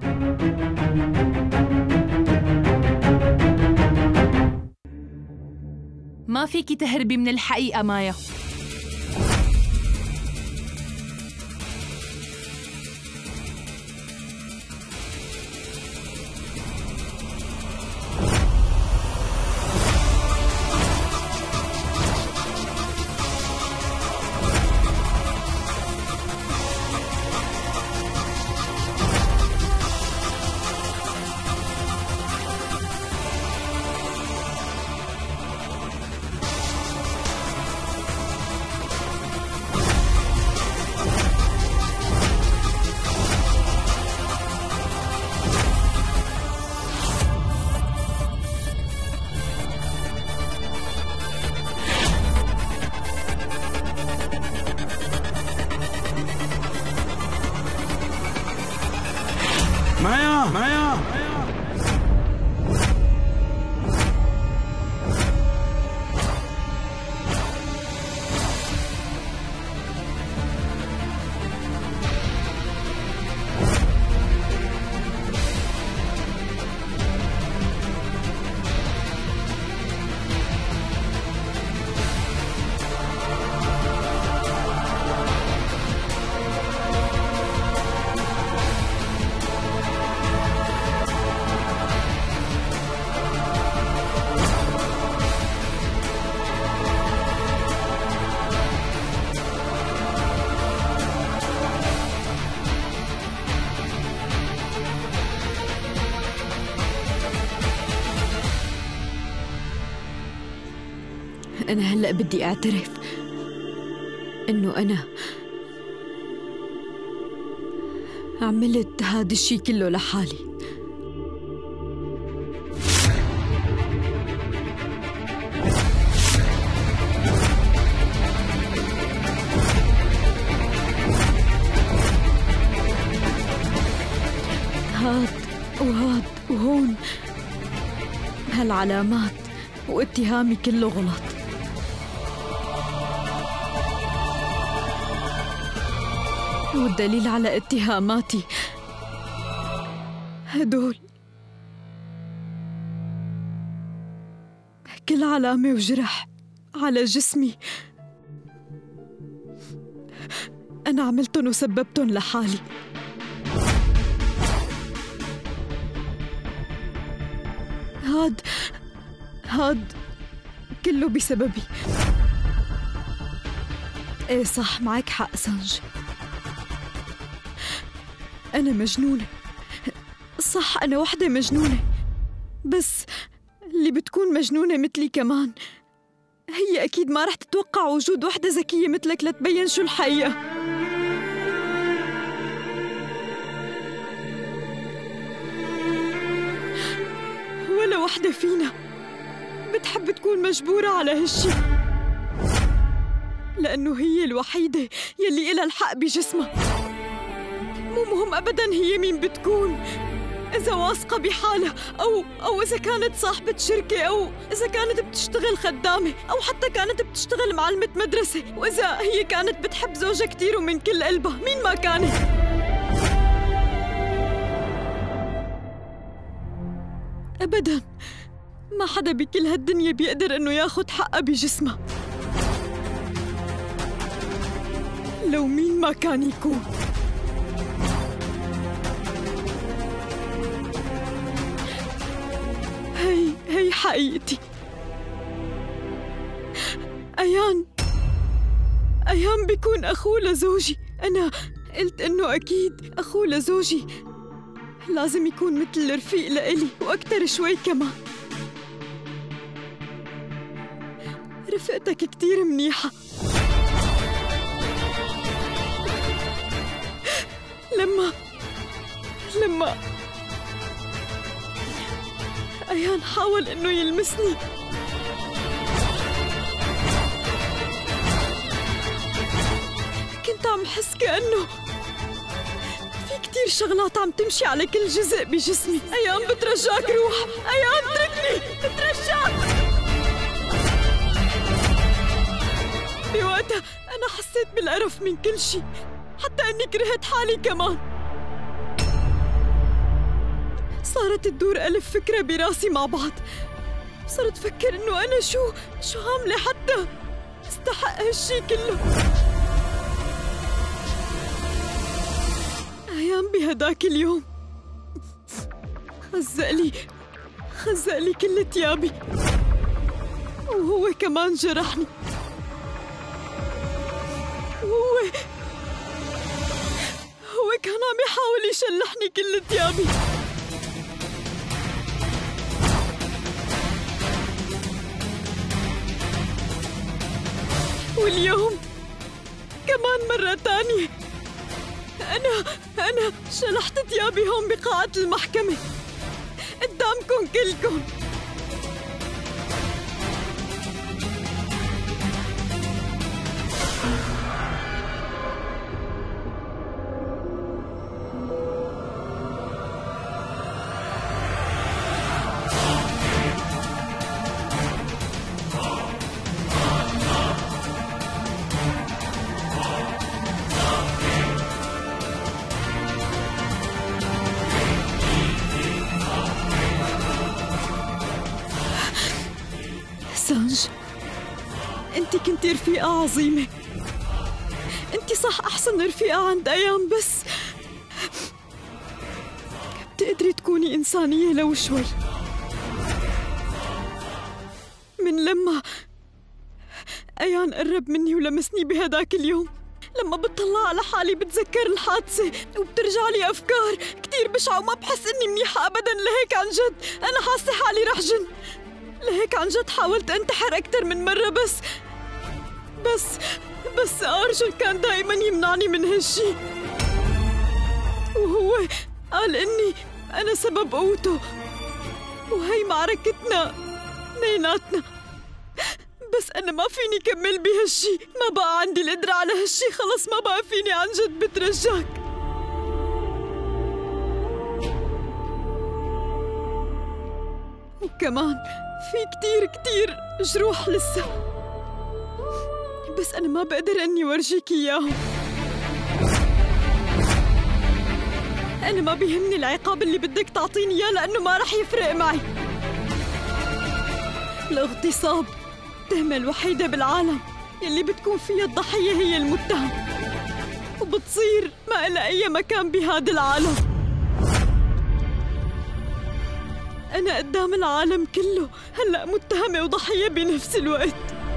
ما فيكي تهربي من الحقيقة مايا. مايا مايا أنا هلأ بدي أعترف إنه أنا عملت هذا الشي كله لحالي. هاد وهاد وهون هالعلامات واتهامي كله غلط. والدليل على اتهاماتي هدول كل علامة وجرح على جسمي أنا عملتن وسببتن لحالي. هاد كله بسببي. ايه صح، معك حق سانج، أنا مجنونة. صح، أنا وحدة مجنونة، بس اللي بتكون مجنونة مثلي كمان هي أكيد ما رح تتوقع وجود وحدة ذكية مثلك لتبين شو الحقيقة. ولا وحدة فينا بتحب تكون مجبورة على هالشي، لأنه هي الوحيدة يلي إلها الحق بجسمها. مو مهم أبداً هي مين بتكون، إذا واثقة بحالها أو إذا كانت صاحبة شركة، أو إذا كانت بتشتغل خدامة، أو حتى كانت بتشتغل معلمة مدرسة، وإذا هي كانت بتحب زوجها كتير ومن كل قلبها، مين ما كانت. أبداً ما حدا بكل هالدنيا بيقدر إنه ياخد حقها بجسمها، لو مين ما كان يكون. هي حقيقتي. أيان بيكون أخوه لزوجي. أنا قلت إنه أكيد أخوه لزوجي لازم يكون مثل الرفيق لإلي وأكتر شوي كمان. رفقتك كتير منيحة. لما أيان حاول إنه يلمسني كنت عم حس كأنه في كتير شغلات عم تمشي على كل جزء بجسمي. أيان بترجاك روح، أيان اتركني، بترجاك. بوقتها أنا حسيت بالقرف من كل شي، حتى إني كرهت حالي كمان. صارت تدور ألف فكرة براسي مع بعض. صرت فكر إنه أنا شو عاملة حتى استحق هالشي كله. أيام بهداك اليوم خزق لي كل ثيابي، وهو كمان جرحني. هو كان عم يحاول يشلحني كل ثيابي. واليوم كمان مرة تانية أنا شلحت ثيابي هون بقاعة المحكمة قدامكم كلكم. سانج، انت كنتي رفيقة عظيمة. انت صح أحسن رفيقة عند أيام، بس بتقدري تكوني إنسانية لو شوي. من لما أيان قرب مني ولمسني بهداك اليوم، لما بتطلع على حالي بتذكر الحادثة وبترجع لي أفكار كتير بشعة وما بحس إني منيحة أبداً. لهيك عن جد أنا حاسة حالي رح جن. لهيك عن جد حاولت أنتحر أكتر من مرة، بس أرجل كان دايماً يمنعني من هالشي، وهو قال إني أنا سبب قوته، وهي معركتنا اثنيناتنا. بس أنا ما فيني كمل بهالشي، ما بقى عندي القدرة على هالشي، خلص ما بقى فيني. عن جد بترجاك. وكمان في كتير جروح لسه، بس أنا ما بقدر أني ورجيك إياهم. أنا ما بيهمني العقاب اللي بدك تعطيني إياه، لأنه ما رح يفرق معي. الاغتصاب التهمة الوحيدة بالعالم يلي بتكون فيها الضحية هي المتهم، وبتصير ما إلها أي مكان بهذا العالم. أنا قدام العالم كله هلأ متهمة وضحية بنفس الوقت.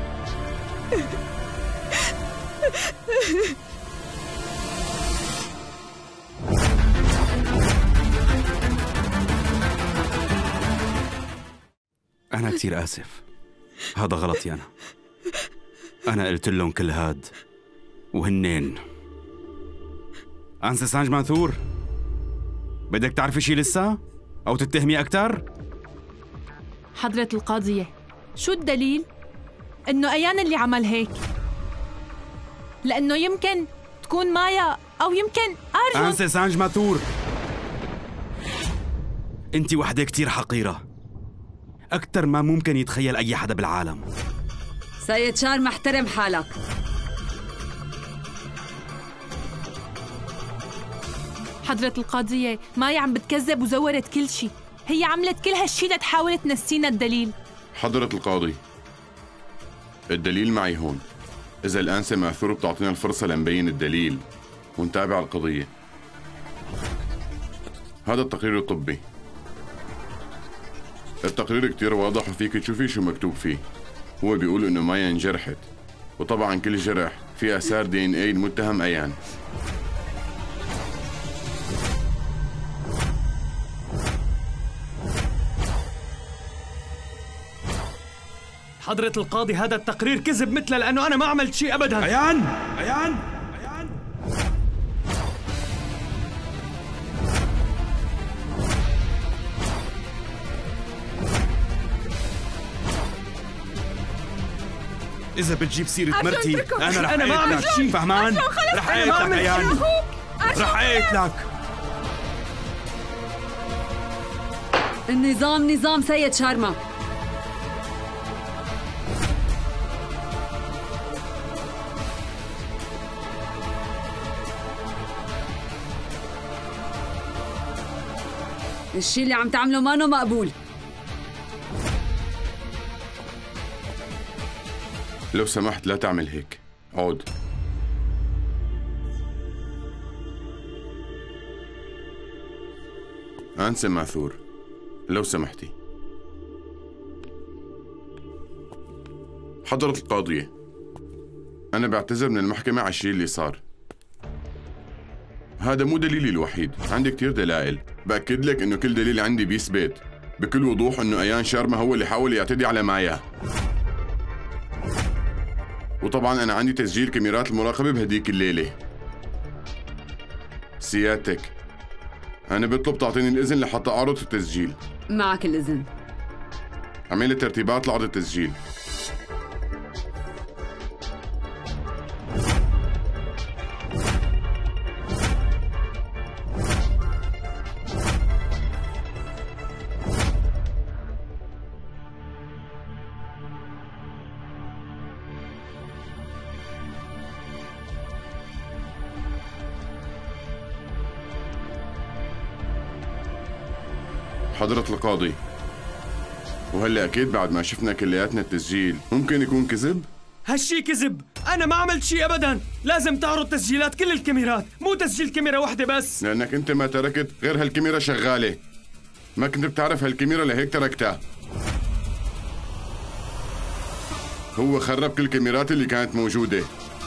أنا كتير آسف، هذا غلطي أنا قلت لهم كل هاد، وهنين أنسة سانج ماثور. بدك تعرفي شي لسه؟ أو تتهمي أكتر؟ حضرة القاضية، شو الدليل؟ إنه أيان اللي عمل هيك، لأنه يمكن تكون مايا أو يمكن أرجل. أنسة سانج ماثور، أنتِ وحدة كتير حقيرة، أكتر ما ممكن يتخيل أي حدا بالعالم. سيد شارما احترم حالك. حضرة القاضية، مايا عم بتكذب وزورت كل شي. هي عملت كل هالشي لتحاول تنسينا الدليل. حضرة القاضي، الدليل معي هون. إذا الأنسة ماثور بتعطينا الفرصة لنبين الدليل ونتابع القضية. هذا التقرير الطبي. التقرير كتير واضح وفيك تشوفي شو مكتوب فيه. هو بيقول إنه مايا انجرحت، وطبعا كل جرح فيه آثار DNA المتهم أيان. حضرة القاضي، هذا التقرير كذب مثله، لأنه أنا ما عملت شيء أبداً. أيان إذا بتجيب سيرة مرتي أنا ما عملت شيء. فهمان؟ رح أقتلك أيان، رح أقتلك. النظام نظام سيد شارما. الشي اللي عم تعمله مانو مقبول. لو سمحت لا تعمل هيك. عود. أنسة ماثور، لو سمحتي. حضرة القاضية، أنا بعتذر من المحكمة على الشيء اللي صار. هذا مو دليلي الوحيد، عندي كتير دلائل. بأكد لك إنه كل دليل عندي بيثبت بكل وضوح إنه أيان شارما هو اللي حاول يعتدي على مايا. وطبعاً أنا عندي تسجيل كاميرات المراقبة بهديك الليلة. سيادتك، أنا بطلب تعطيني الإذن لحتى أعرض التسجيل. معك الإذن. عمل الترتيبات لعرض التسجيل. حضرة القاضي، وهلا أكيد بعد ما شفنا كلياتنا التسجيل ممكن يكون كذب؟ هالشي كذب، أنا ما عملت شي أبداً. لازم تعرض تسجيلات كل الكاميرات، مو تسجيل كاميرا واحدة بس. لأنك أنت ما تركت غير هالكاميرا شغالة. ما كنت بتعرف هالكاميرا لهيك تركتها. هو خرب كل الكاميرات اللي كانت موجودة.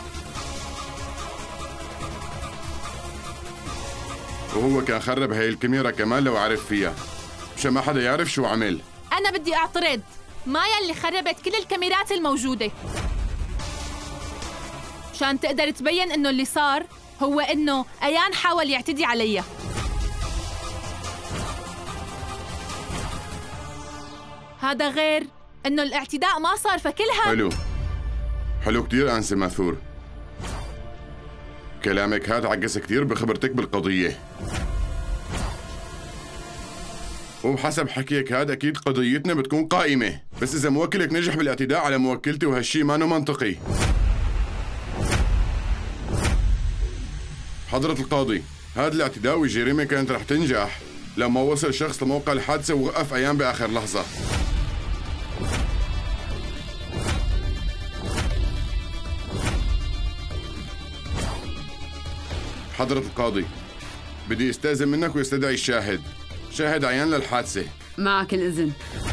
وهو كان خرب هاي الكاميرا كمان لو عرف فيها، مشان ما حدا يعرف شو عمل. أنا بدي أعترض. مايا اللي خربت كل الكاميرات الموجودة، مشان تقدر تبين إنه اللي صار هو إنه أيان حاول يعتدي عليها. هذا غير إنه الاعتداء ما صار فكلها. حلو كتير أنسة ماثور. كلامك هذا عكس كتير بخبرتك بالقضية. وبحسب حكيك هذا أكيد قضيتنا بتكون قائمة، بس إذا موكلك نجح بالاعتداء على موكلتي وهالشي ما منطقي. حضرة القاضي، هذا الاعتداء والجريمة كانت رح تنجح لما وصل شخص لموقع الحادثة ووقف أيان بآخر لحظة. حضرة القاضي، بدي استأذن منك ويستدعي الشاهد، شاهد عيان للحادثة. معك الإذن.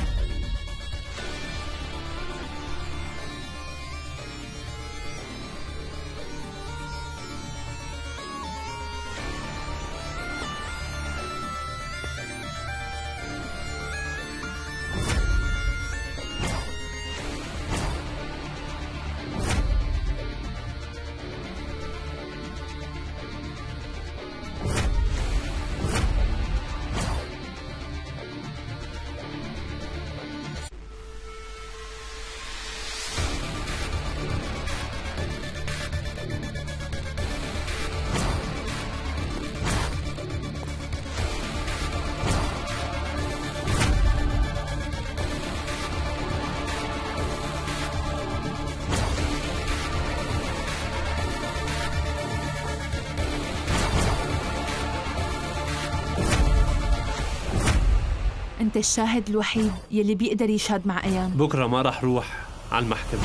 أنت الشاهد الوحيد يلي بيقدر يشهد مع أيان. بكرة ما رح روح على المحكمة.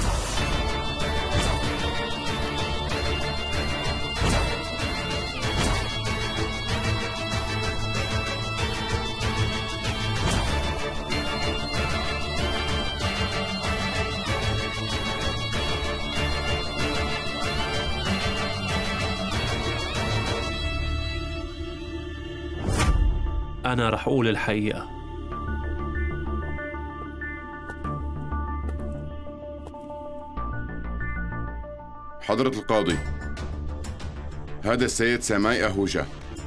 أنا رح أقول الحقيقة. حضرة القاضي، هذا السيد ساماي أهوجا،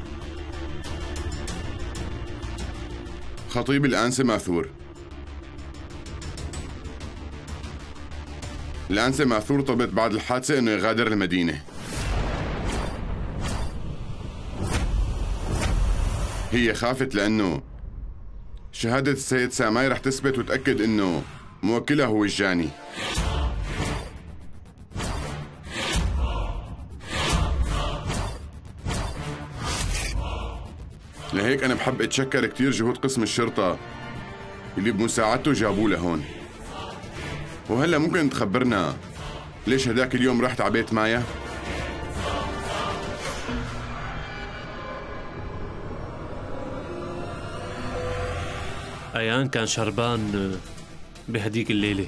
خطيب الأنسة ماثور. الأنسة ماثور طلبت بعد الحادثة إنه يغادر المدينة. هي خافت لأنه شهادة السيد ساماي رح تثبت وتأكد إنه موكلها هو الجاني. لهيك أنا بحب أتشكر كتير جهود قسم الشرطة اللي بمساعدته جابوه لهون. وهلا ممكن تخبرنا ليش هداك اليوم رحت على بيت مايا؟ أيان كان شربان بهديك الليلة،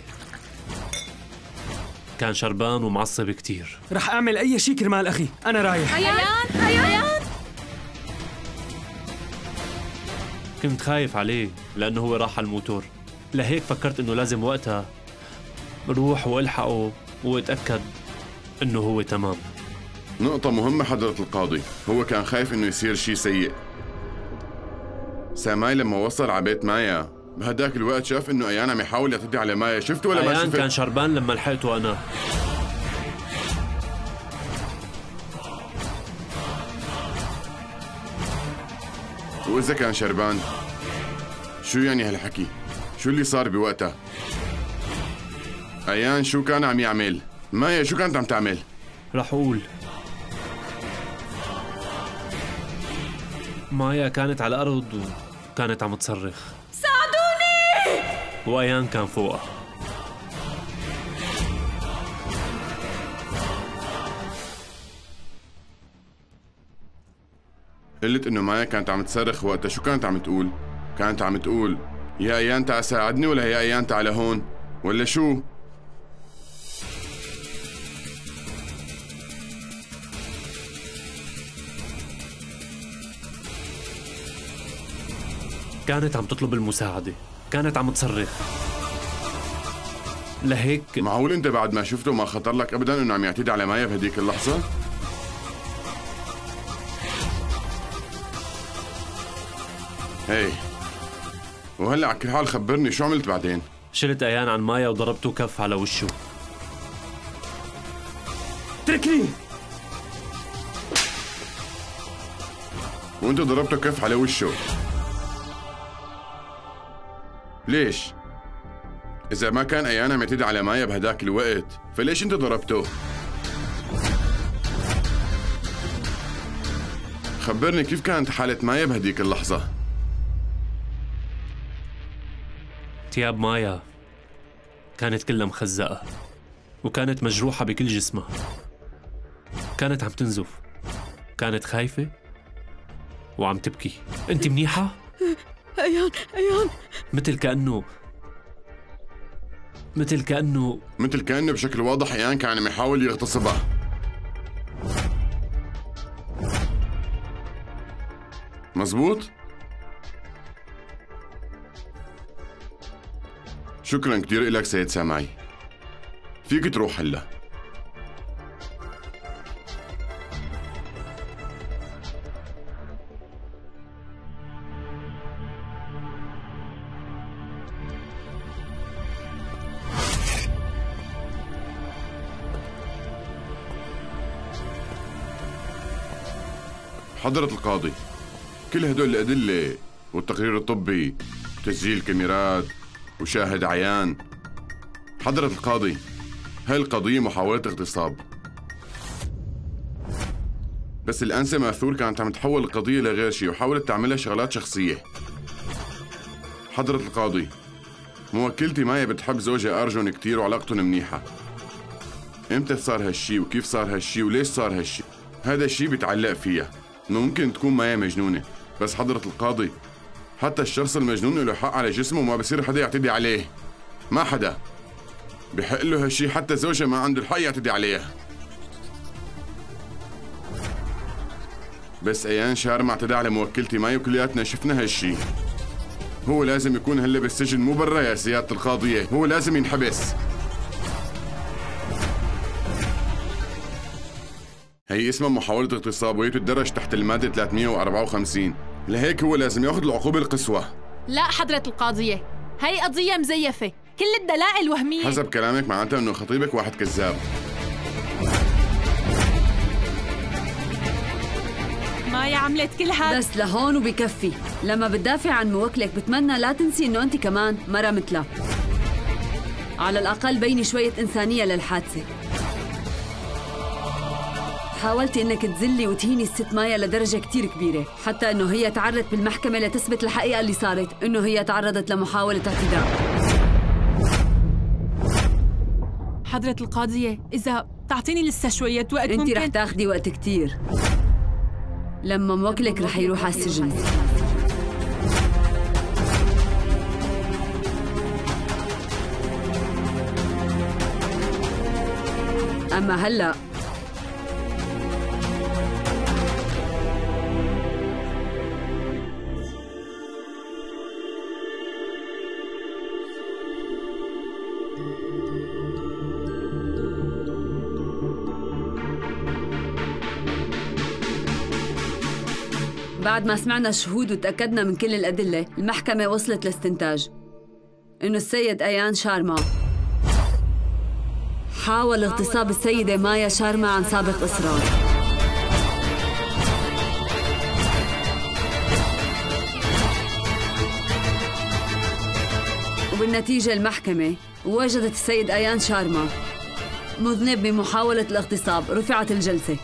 كان شربان ومعصب كتير. رح أعمل أي شيء كرمال أخي، أنا رايح. أيان كنت خايف عليه لأنه هو راح على الموتور، لهيك فكرت إنه لازم وقتها روح والحقه واتأكد إنه هو تمام. نقطة مهمة حضرة القاضي، هو كان خايف إنه يصير شيء سيء. ساماي لما وصل على بيت مايا بهداك الوقت شاف إنه أيان عم يحاول يعتدي على مايا، شفته ولا ما شفته؟ أيان كان شربان لما لحقته أنا. وإذا كان شربان شو يعني هالحكي؟ شو اللي صار بوقتها؟ أيان شو كان عم يعمل؟ مايا شو كانت عم تعمل؟ رح أقول. مايا كانت على الأرض وكانت عم تصرخ ساعدوني، وأيان كان فوقها. قلت إنه مايا كانت عم تصرخ وقتها، شو كانت عم تقول؟ كانت عم تقول يا أيان تعال ساعدني ولا يا أيان تعال هون ولا شو؟ كانت عم تطلب المساعدة، كانت عم تصرخ. لهيك معقول أنت بعد ما شفته ما خطر لك أبداً إنه عم يعتدي على مايا بهديك اللحظة؟ هي وهلا على كل حال خبرني شو عملت بعدين؟ شلت أيان عن مايا وضربته كف على وشه. اتركني. وأنت ضربته كف على وشه ليش؟ إذا ما كان أيان عم يعتدي على مايا بهداك الوقت فليش أنت ضربته؟ خبرني كيف كانت حالة مايا بهديك اللحظة؟ تياب مايا كانت كلها مخزقة وكانت مجروحة بكل جسمها، كانت عم تنزف، كانت خايفة وعم تبكي. أنت منيحة؟ أيان مثل كأنه بشكل واضح أيان كان عم يحاول يغتصبها. مزبوط؟ شكرا كثير لك سيد سامعي، فيك تروح هلا. حضرة القاضي، كل هدول الأدلة والتقرير الطبي وتسجيل كاميرات وشاهد عيان. حضرة القاضي، هاي القضية محاولة اغتصاب، بس الأنسة ماثور كانت عم تحول القضية لغير شيء وحاولت تعملها شغلات شخصية. حضرة القاضي، موكلتي مايا بتحب زوجها أرجون كتير وعلاقتهم منيحة. امتى صار هالشي وكيف صار هالشي وليش صار هالشي؟ هذا الشي بيتعلق فيها، انه ممكن تكون مايا مجنونة، بس حضرة القاضي حتى الشخص المجنون له حق على جسمه وما بصير حدا يعتدي عليه. ما حدا بحق له هالشي، حتى زوجها ما عنده الحق يعتدي عليها. بس أيان شارم اعتدى على موكلتي مايا وكلياتنا شفنا هالشي. هو لازم يكون هلا بالسجن مو برا يا سيادة القاضية، هو لازم ينحبس. هي اسمها محاولة اغتصاب وهي تدرج تحت المادة 354، لهيك هو لازم ياخذ العقوبة القصوى. لا حضرة القاضية، هي قضية مزيفة، كل الدلائل وهمية. حسب كلامك معناتها انه خطيبك واحد كذاب. مايا عملت كل هذا بس لهون وبكفي. لما بتدافع عن موكلك بتمنى لا تنسي انه انت كمان مرة مثلها، على الأقل بيني شوية إنسانية للحادثة. حاولتي انك تذلي وتهيني الست مايا لدرجة كتير كبيرة، حتى انه هي تعرضت بالمحكمة لتثبت الحقيقة اللي صارت، انه هي تعرضت لمحاولة اعتداء. حضرة القاضية، إذا تعطيني لسه شوية وقت انت ممكن... رح تاخدي وقت كتير لما موكلك رح يروح على السجن. أما هلأ بعد ما سمعنا الشهود وتأكدنا من كل الأدلة، المحكمة وصلت لاستنتاج إنه السيد أيان شارما حاول اغتصاب السيدة مايا شارما عن سابق إصرار. وبالنتيجة المحكمة وجدت السيد أيان شارما مذنب بمحاولة الاغتصاب. رفعت الجلسة.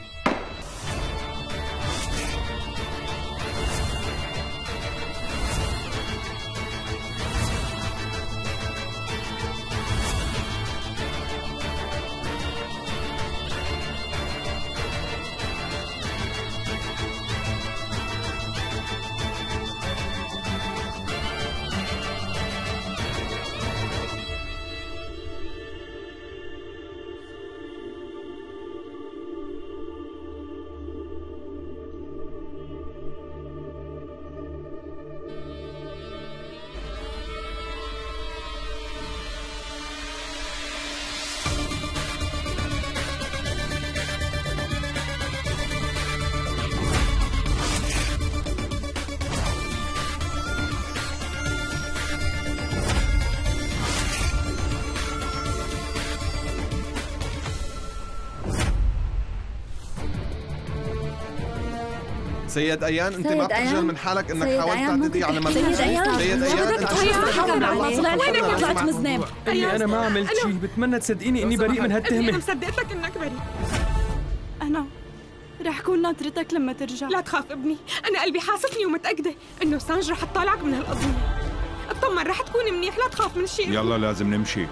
سيد أيان، أنت ما بتخجل من حالك إنك حاولت تعتدي على مريم؟ سيد أيان، سيد أيان، أنت وينك طلعت مذنب؟ اللي أنا ما عملت شيء، بتمنى تصدقيني إني بريء من هالتهمة. أنا مصدقتك إنك بريء. أنا رح كون ناطرتك لما ترجع. لا تخاف ابني، أنا قلبي حاسسني ومتأكدة إنه سانج رح تطلعك من هالقضية. اطمن، رح تكون منيح، لا تخاف من شيء. يلا لازم نمشي.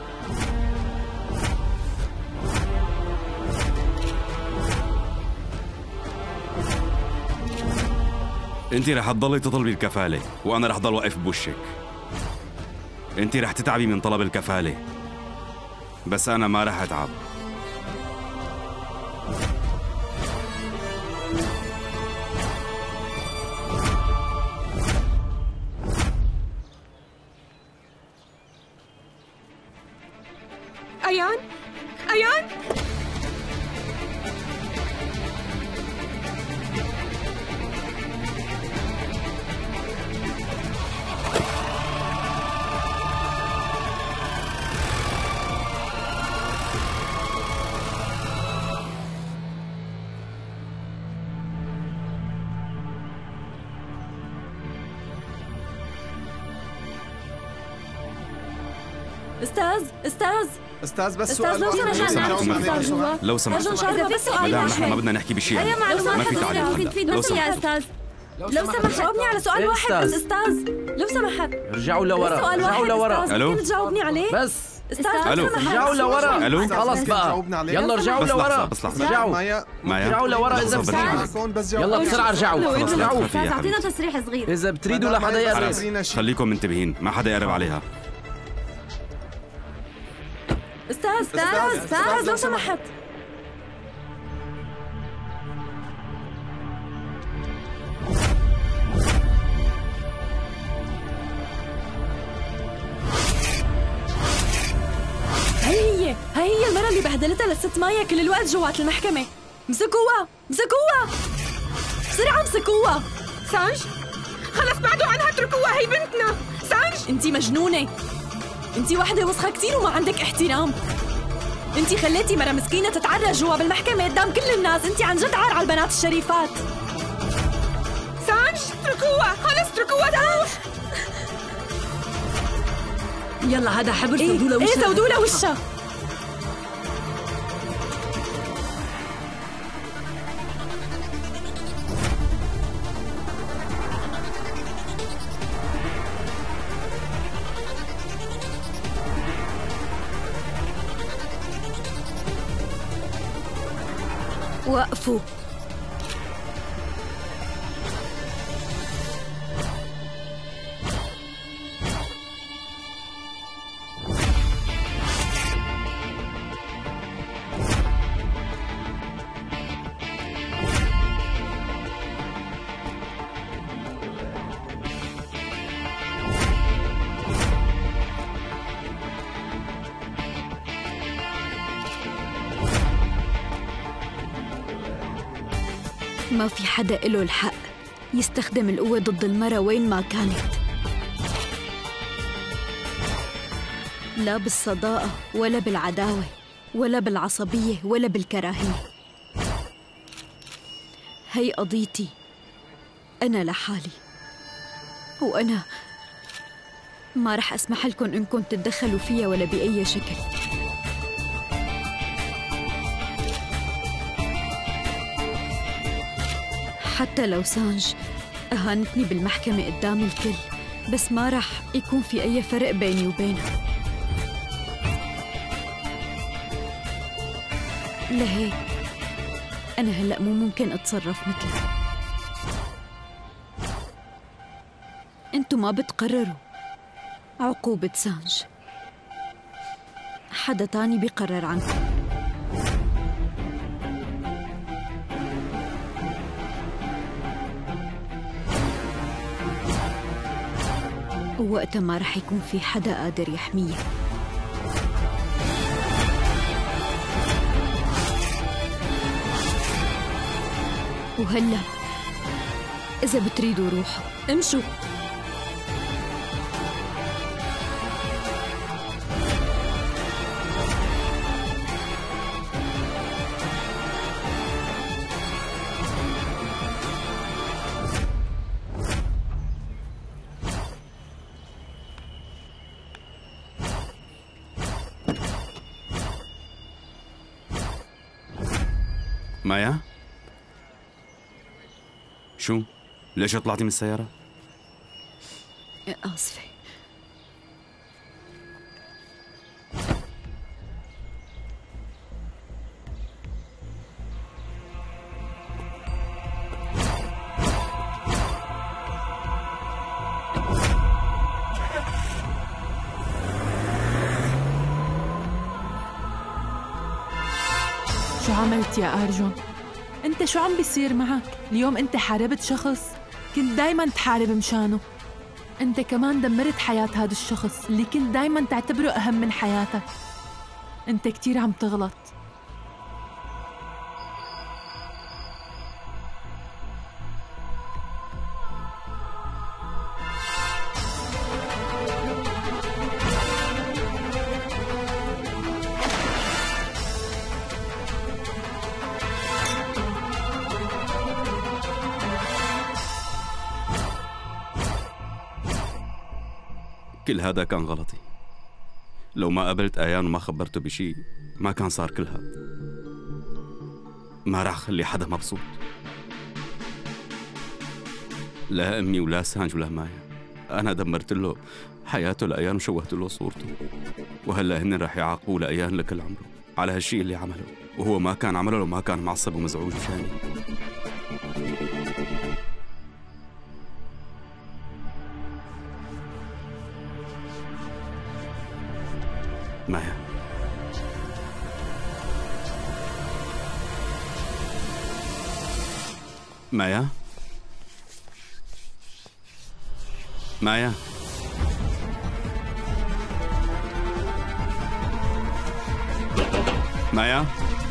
انت رح تضلي تطلبي الكفالة وانا رح ضل واقف بوشك. انت رح تتعبي من طلب الكفالة بس انا ما رح اتعب. أيان، أيان، أستاذ بس أستاذ، سؤال لو سمحت لو سمحت مدام، نحن ما بدنا نحكي بشيء. أي معلومات ما في تعليق هلا. لو سمحت يا أستاذ، لو سمحت جاوبني على سؤال واحد بس. أستاذ لو سمحت رجعوا لورا، رجعوا لورا. ألو، تجاوبني عليه بس أستاذ. ألو، رجعوا لورا. ألو، خلص بقى، يلا رجعوا لورا. بس لحظة. رجعوا مايا، رجعوا لورا إذا يلا بسرعة رجعوا. رجعوا. أعطينا تصريح صغير إذا بتريدوا لحدا يقرب. خليكم منتبهين، ما حدا يقرب عليها. أستاذ لو سمحت. هي المرة اللي بهدلتها للست مايا كل الوقت جوات المحكمة. مسكوها بسرعة، مسكوها. سانج، خلص بعدوا عنها، اتركوها، هي بنتنا. سانج، انتي مجنونة، انتي وحدة وسخة كتير وما عندك احترام. انتي خليتي مرة مسكينة تتعرى جوا بالمحكمة قدام كل الناس. انتي عن جد عار على البنات الشريفات. سانج، اتركوها، خلص اتركوها. يلا هذا حبر سودولا وشها. سودولا وشها. وقفوا. ما في حدا إله الحق يستخدم القوة ضد المرأة وين ما كانت، لا بالصداقة ولا بالعداوة ولا بالعصبية ولا بالكراهية. هي قضيتي أنا لحالي، وأنا ما رح أسمح لكم إنكم تتدخلوا فيها ولا بأي شكل. حتى لو سانج أهانتني بالمحكمة قدام الكل، بس ما رح يكون في أي فرق بيني وبينها. لهيك أنا هلأ مو ممكن أتصرف مثلها. أنتو ما بتقرروا عقوبة سانج، حدا تاني بيقرر عنكم. ووقتها ما رح يكون في حدا قادر يحميها. وهلا إذا بتريدوا روحوا امشوا. مايا؟ شو؟ ليش طلعتي من السيارة؟ آسفة. شو عملت يا أرجون؟ أنت شو عم بيصير معك؟ اليوم أنت حاربت شخص كنت دايماً تحارب مشانه. أنت كمان دمرت حياة هذا الشخص اللي كنت دايماً تعتبره أهم من حياتك. أنت كتير عم تغلط. كل هذا كان غلطي. لو ما قابلت آيان وما خبرته بشي ما كان صار كل هذا. ما راح أخلي حدا مبسوط، لا أمي ولا سانج ولا مايا. أنا دمرت له حياته لأيان وشوهت له صورته، وهلا هن راح يعاقبوه لأيان لكل عمره على هالشي اللي عمله، وهو ما كان عمله لو ما كان معصب ومزعوج مشاني. مايا، مايا، مايا، مايا،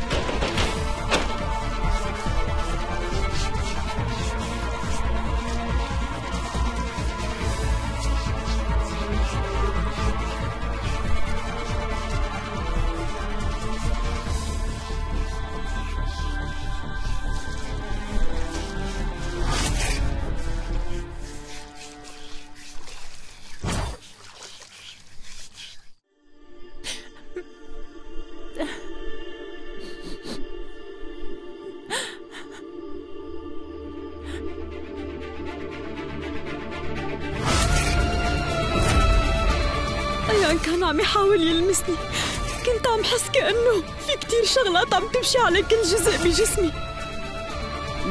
أيان كان عم يحاول يلمسني، كنت عم حس كأنه في كتير شغلات عم تمشي على كل جزء بجسمي.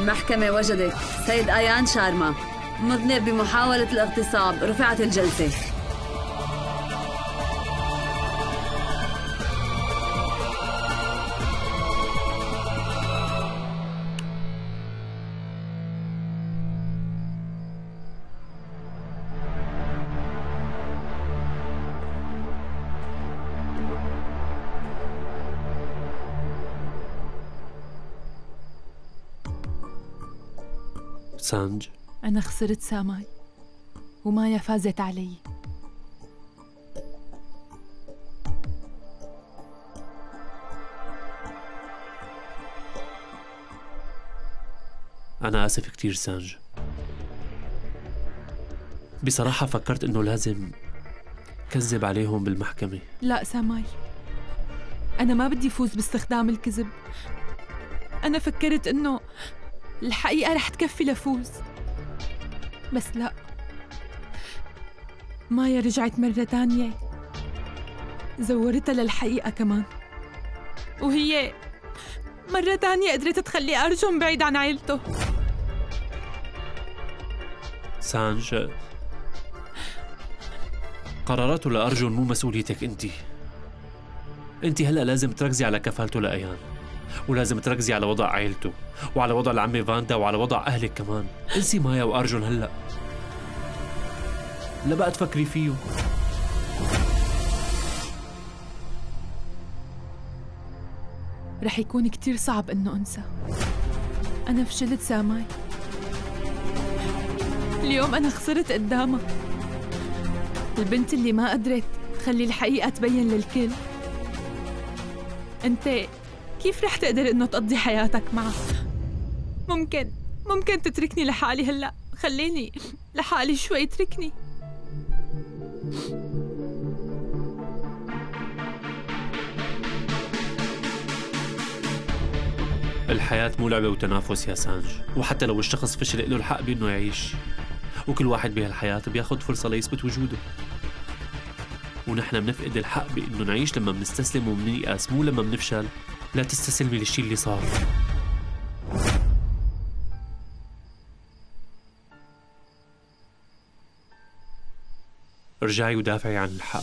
المحكمة وجدت سيد آيان شارما مذنب بمحاولة الاغتصاب. رفعت الجلسة. سانج، أنا خسرت ساماي ومايا فازت علي. أنا آسف كتير سانج. بصراحة فكرت إنه لازم كذب عليهم بالمحكمة. لا ساماي، أنا ما بدي فوز باستخدام الكذب. أنا فكرت إنه الحقيقة رح تكفي لفوز، بس لا. مايا رجعت مرة تانية، زورتها للحقيقة كمان، وهي مرة تانية قدرت تخلي أرجون بعيد عن عيلته. سانج، قراراته لأرجون مو مسؤوليتك انت هلأ لازم تركزي على كفالته لأيان، ولازم تركزي على وضع عائلته وعلى وضع العمة فاندا وعلى وضع أهلك كمان. انسي مايا وأرجون هلأ، لا بقى تفكري فيه. رح يكون كتير صعب إنه أنسى. أنا فشلت ساماي، اليوم أنا خسرت قدامها، البنت اللي ما قدرت تخلي الحقيقة تبين للكل. أنت كيف رح تقدر إنه تقضي حياتك معه؟ ممكن تتركني لحالي هلأ، خليني لحالي شوي، اتركني. الحياة مو لعبة وتنافس يا سانج، وحتى لو الشخص فشل له الحق بإنه يعيش، وكل واحد بهالحياة بياخد فرصة ليثبت وجوده، ونحن بنفقد الحق بإنه نعيش لما بنستسلم وبنيأس، مو لما بنفشل. لا تستسلمي للشي اللي صار. ارجعي ودافعي عن الحق.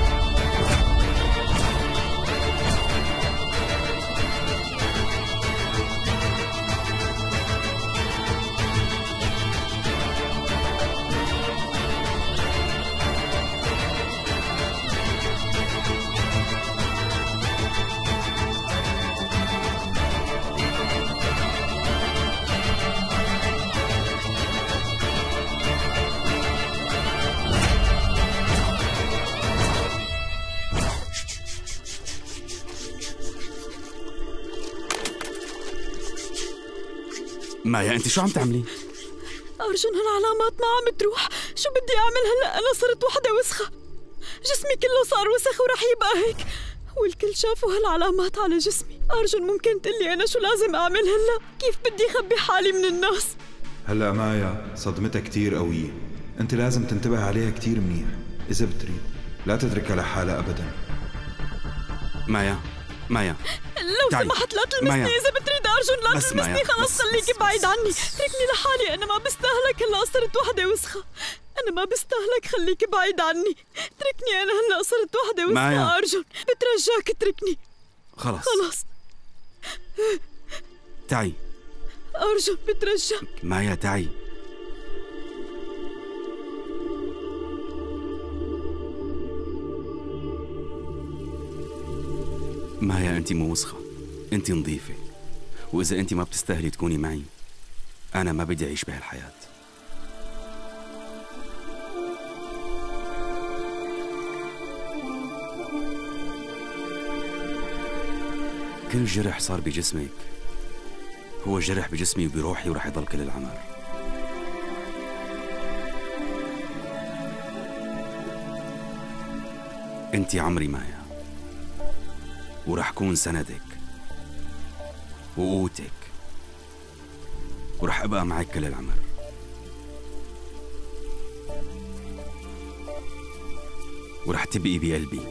مايا انت شو عم تعملي؟ أرجون هالعلامات ما عم تروح، شو بدي أعمل هلأ؟ أنا صرت وحدة وسخة، جسمي كله صار وسخ ورح يبقى هيك، والكل شافوا هالعلامات على جسمي. أرجون ممكن تقلي أنا شو لازم أعمل هلأ؟ كيف بدي أخبي حالي من الناس؟ هلأ مايا صدمتها كتير قوية، أنت لازم تنتبه عليها كتير منيح. إذا بتريد لا تتركها لحالها أبدا. مايا لو سمحت لا تلمسني. إذا بتريد أرجون لا تلمسني، خلاص خليكي بعيد عني، تركني لحالي، أنا ما بستاهلك. هلا صرت وحدة وسخة، أنا ما بستاهلك، خليكي بعيد عني، تركني. أنا هلا صرت وحدة وسخة أرجون، بترجاك اتركني. خلاص تعي أرجون، بترجاك. مايا تعي. مايا أنت مو وسخة، أنت نظيفة، وإذا أنت ما بتستاهلي تكوني معي أنا ما بدي أعيش بهالحياة. كل جرح صار بجسمك هو جرح بجسمي وبروحي ورح يضل كل العمر. أنت عمري مايا، ورح كون سندك وقوتك، ورح أبقى معك كل العمر. ورح تبقي بقلبي،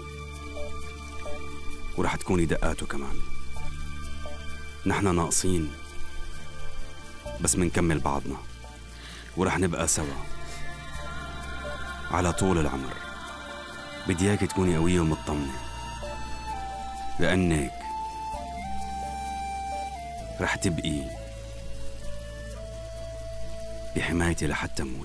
ورح تكوني دقاته كمان. نحن ناقصين بس منكمل بعضنا ورح نبقى سوا على طول العمر. بدي اياك تكوني قوية ومطمنة، لأنك رح تبقي بحمايتي لحتى موت.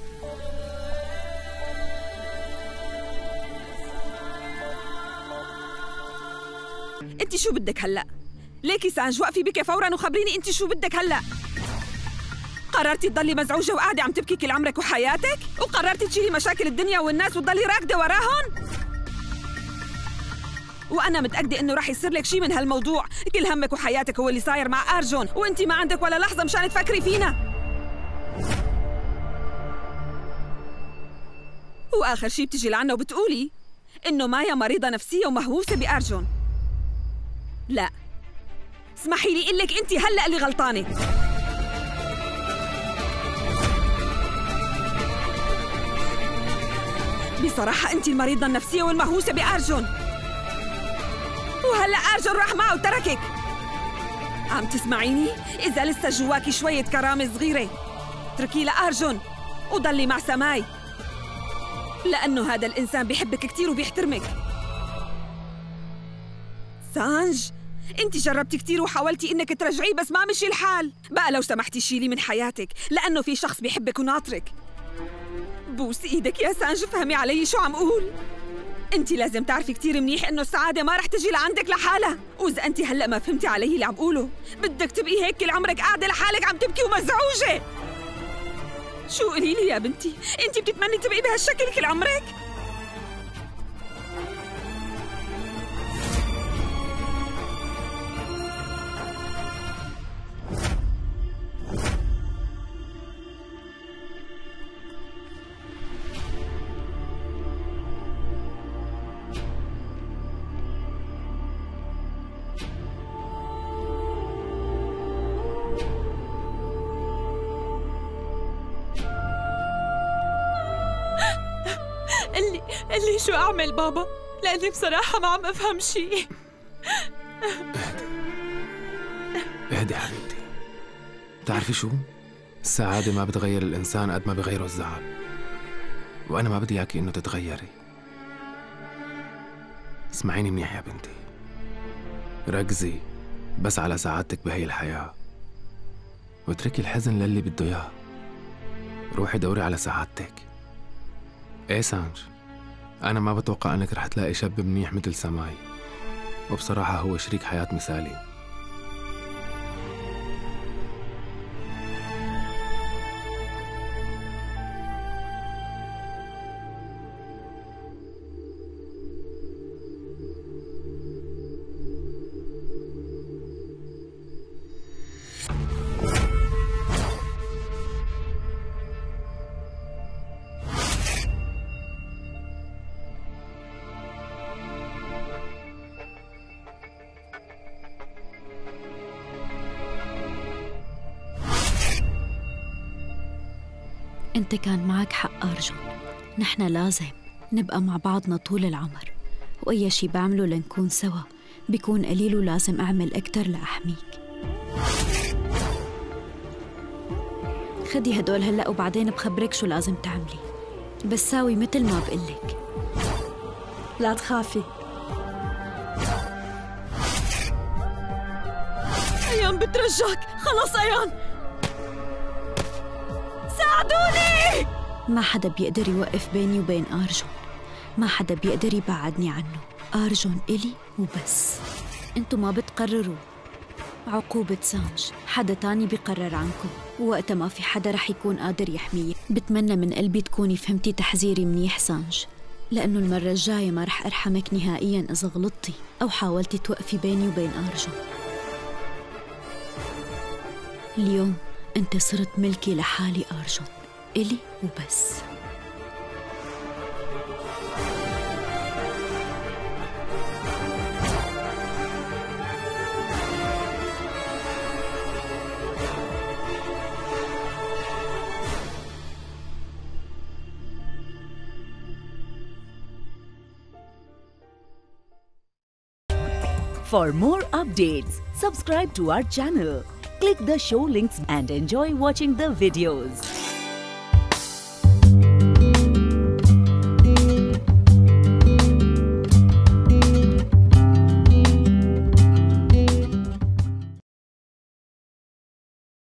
انت شو بدك هلا؟ ليكي سانج وقفي بك فورا وخبريني انت شو بدك هلا؟ قررتي تضلي مزعوجة وقاعدة عم تبكي كل عمرك وحياتك؟ وقررتي تشيلي مشاكل الدنيا والناس وتضلي راكدة وراهن؟ وأنا متأكدة إنه رح يصير لك شي من هالموضوع، كل همك وحياتك هو اللي صاير مع أرجون، وأنتِ ما عندك ولا لحظة مشان تفكري فينا. وآخر شي بتجي لعنا وبتقولي إنه مايا مريضة نفسية ومهووسة بأرجون. لا، اسمحي لي أقول لك أنتِ هلأ اللي غلطانة. بصراحة أنتِ المريضة النفسية والمهووسة بأرجون، وهلأ أرجون راح معه وتركك. عم تسمعيني؟ إذا لسه جواكي شوية كرامة صغيرة اتركي لأرجون وضلي مع سماي، لأنه هذا الإنسان بيحبك كتير وبيحترمك. سانج، أنت جربتي كتير وحاولتي إنك ترجعيه بس ما مشي الحال. بقى لو سمحتي شيلي من حياتك، لأنه في شخص بيحبك وناطرك. بوس إيدك يا سانج، فهمي علي شو عم قول. أنت لازم تعرفي كتير منيح إنه السعادة ما رح تجي لعندك لحالها، وإذا أنت هلأ ما فهمتي علي اللي عم قوله بدك تبقي هيك كل عمرك قاعدة لحالك عم تبكي ومزعوجة. شو قولي لي يا بنتي، أنت بتتمني تبقي بهالشكل كل عمرك؟ قلي شو أعمل بابا؟ لأني بصراحة ما عم أفهم شيء. اهدي حبيبتي، بتعرفي شو؟ السعادة ما بتغير الإنسان قد ما بغيره الزعل، وأنا ما بدي إياكي إنه تتغيري. اسمعيني منيح يا بنتي، ركزي بس على سعادتك بهي الحياة، واتركي الحزن للي بده إياه. روحي دوري على سعادتك. إيه سانج، أنا ما بتوقع أنك رح تلاقي شاب منيح مثل سماي، وبصراحة هو شريك حياة مثالي. أنت كان معك حق أرجون، نحن لازم نبقى مع بعضنا طول العمر، وأي شي بعمله لنكون سوا بيكون قليل ولازم أعمل أكتر لأحميك. خدي هدول هلأ وبعدين بخبرك شو لازم تعملي، بس ساوي مثل ما بقلك. لا تخافي. أيان بترجاك، خلص أيان، ساعدوني. ما حدا بيقدر يوقف بيني وبين أرجون، ما حدا بيقدر يبعدني عنه. أرجون إلي وبس. انتو ما بتقرروا عقوبة سانج، حدا تاني بيقرر عنكم، ووقتها ما في حدا رح يكون قادر يحميه. بتمنى من قلبي تكوني فهمتي تحذيري منيح سانج، لأنه المرة الجاية ما رح أرحمك نهائياً إذا غلطتي أو حاولتي توقفي بيني وبين أرجون. اليوم أنت صرت ملكي لحالي أرجون، إلي وبس. For more updates, subscribe to our channel, Click the show links and enjoy watching the videos.